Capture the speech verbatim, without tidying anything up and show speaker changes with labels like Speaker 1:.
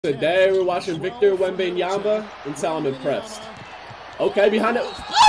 Speaker 1: Today we're watching Victor Wembanyama until I'm impressed. Okay, behind it.